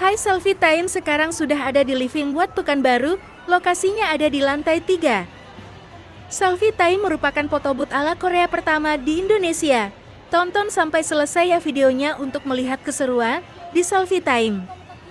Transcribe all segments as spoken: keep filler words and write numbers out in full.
Hai Selfie Time, sekarang sudah ada di Living Watt Pekanbaru, lokasinya ada di lantai tiga. Selfie Time merupakan photobooth ala Korea pertama di Indonesia. Tonton sampai selesai ya videonya untuk melihat keseruan di Selfie Time.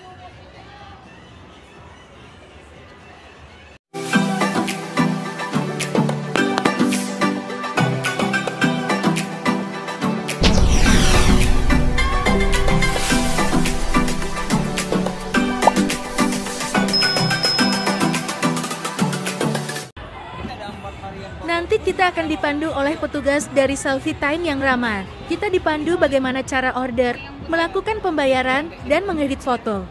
Nanti kita akan dipandu oleh petugas dari Selfie Time yang ramah. Kita dipandu bagaimana cara order, melakukan pembayaran, dan mengedit foto.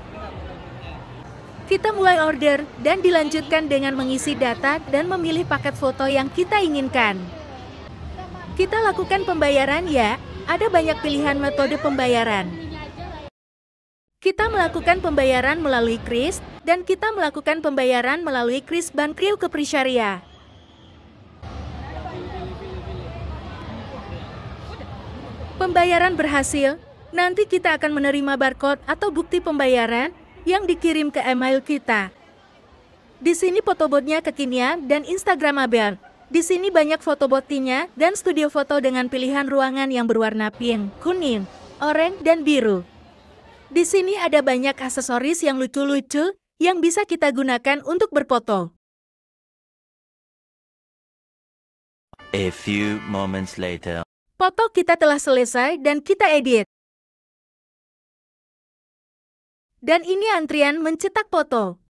Kita mulai order, dan dilanjutkan dengan mengisi data dan memilih paket foto yang kita inginkan. Kita lakukan pembayaran ya, ada banyak pilihan metode pembayaran. Kita melakukan pembayaran melalui kris, dan kita melakukan pembayaran melalui kris Bank Kriu Kepri Syariah. Pembayaran berhasil, nanti kita akan menerima barcode atau bukti pembayaran yang dikirim ke email kita. Di sini photobooth-nya kekinian dan instagramable. Di sini banyak foto booth-nya dan studio foto dengan pilihan ruangan yang berwarna pink, kuning, oranye, dan biru. Di sini ada banyak aksesoris yang lucu-lucu yang bisa kita gunakan untuk berfoto. A few moments later. Foto kita telah selesai dan kita edit. Dan ini antrian mencetak foto.